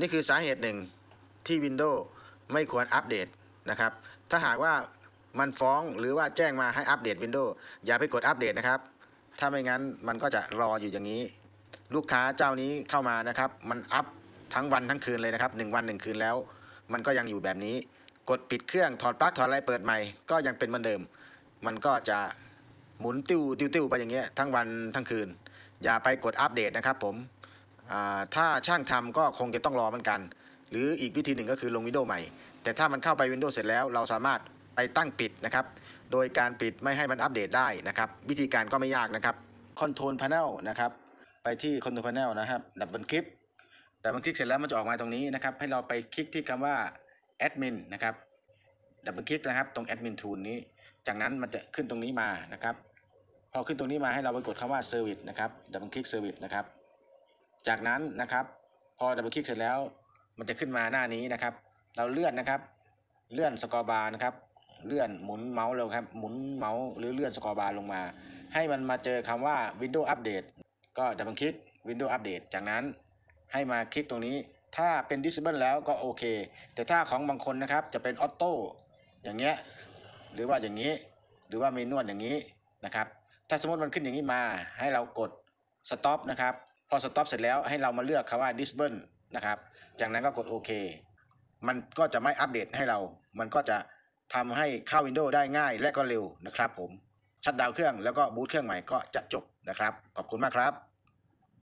นี่คือสาเหตุหนึ่งที่ Windows ไม่ควรอัปเดตนะครับถ้าหากว่ามันฟ้องหรือว่าแจ้งมาให้อัปเดต Windows อย่าไปกดอัปเดตนะครับถ้าไม่งั้นมันก็จะรออยู่อย่างนี้ลูกค้าเจ้านี้เข้ามานะครับมันอัพทั้งวันทั้งคืนเลยนะครับ1 วัน 1 คืนแล้วมันก็ยังอยู่แบบนี้กดปิดเครื่องถอดปลั๊กถอดอะไรเปิดใหม่ก็ยังเป็นเหมือนเดิมมันก็จะหมุนติ้วไปอย่างเงี้ยทั้งวันทั้งคืนอย่าไปกดอัปเดตนะครับผมถ้าช่างทำก็คงจะต้องรอเหมือนกันหรืออีกวิธีหนึ่งก็คือลง Windows ใหม่แต่ถ้ามันเข้าไป Windows เสร็จแล้วเราสามารถไปตั้งปิดนะครับโดยการปิดไม่ให้มันอัปเดตได้นะครับวิธีการก็ไม่ยากนะครับ Control Panel นะครับไปที่ Control Panel นะครับดับเบิลคลิกเสร็จแล้วมันจะออกมาตรงนี้นะครับให้เราไปคลิกที่คำว่า Admin นะครับดับเบิลคลิกนะครับตรง Admin Tool นี้จากนั้นมันจะขึ้นตรงนี้มานะครับพอขึ้นตรงนี้มาให้เราไปกดคำว่า Service นะครับดับเบิลคลิก Service นะครับจากนั้นนะครับพอดับเบิลคลิกเสร็จแล้วมันจะขึ้นมาหน้านี้นะครับเราเลื่อนนะครับเลื่อนสกอร์บาร์นะครับเลื่อนหมุนเมาส์เลยครับหมุนเมาส์หรือเลื่อนสกอร์บาร์ลงมาให้มันมาเจอคำว่า Windows Update ก็ดับเบิลคลิก Windows Update จากนั้นให้มาคลิกตรงนี้ถ้าเป็น Disable แล้วก็โอเคแต่ถ้าของบางคนนะครับจะเป็นออโต้อย่างเงี้ยหรือว่าอย่างนี้หรือว่าเมนูอย่างนี้นะครับถ้าสมมติมันขึ้นอย่างนี้มาให้เรากด Stop นะครับพอ Stop เสร็จแล้วให้เรามาเลือกคำว่า Disable นะครับจากนั้นก็กดโอเคมันก็จะไม่อัปเดตให้เรามันก็จะทำให้เข้า Windows ได้ง่ายและก็เร็วนะครับผมชัตดาวน์เครื่องแล้วก็บูตเครื่องใหม่ก็จะจบนะครับขอบคุณมากครับ